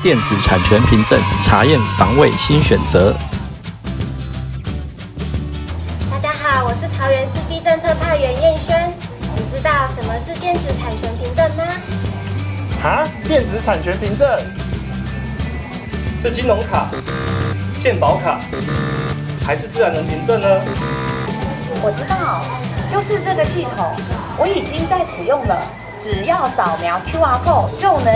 电子产权凭证查验防卫新选择。 大家好，我是桃园市地震特派员燕轩。你知道什么是电子产权凭证吗？ 电子产权凭证是金融卡、健保卡，还是自然人凭证呢？ 我知道，就是这个系统，我已经在使用了，只要扫描 QR code 就能。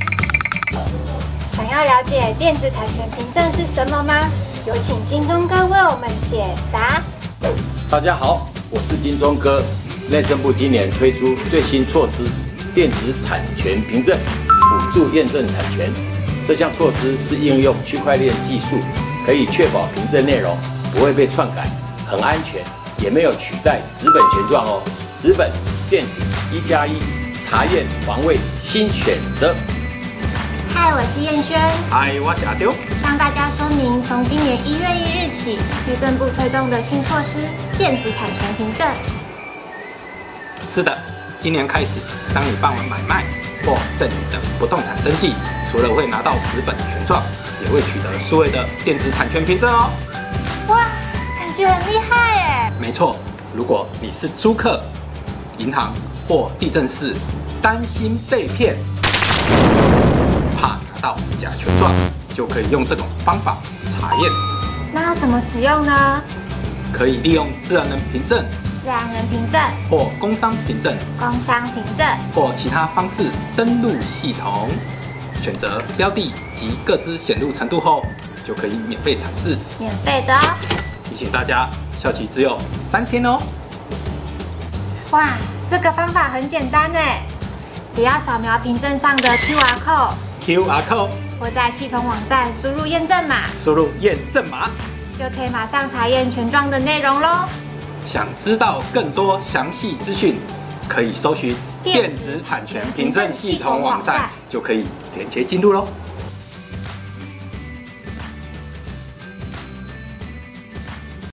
想要了解电子产权凭证是什么吗？有请金钟哥为我们解答。 大家好，我是金钟哥。内政部今年推出最新措施——电子产权凭证，辅助验证产权。这项措施是应用区块链技术，可以确保凭证内容不会被篡改，很安全，也没有取代纸本权状哦。纸本、电子1+1，查验防卫新选择。 嗨，我是燕轩。 嗨，我是阿丢。 向大家说明，从今年1月1日起，内政部推动的新措施——电子产权凭证。 是的，今年开始，当你办完买卖或赠与的不动产登记，除了会拿到纸本权状，也会取得数位的电子产权凭证哦。 哇，感觉很厉害耶！ 没错，如果你是租客、银行或地震室，担心被骗，怕拿到假权状，就可以用这种方法查验。 那要怎么使用呢？ 可以利用自然人凭证、 自然人凭证、 或工商凭证、 工商凭证或其他方式登录系统，选择标的及各自显露程度后，就可以免费产制。 免费的哦。 提醒大家，效期只有3天哦。 哇，这个方法很简单哎，只要扫描凭证上的 QR code， 或在系统网站输入验证码，就可以马上查验权状的内容咯。 想知道更多详细资讯，可以搜寻电子产权凭证系统网站，就可以连接进入咯。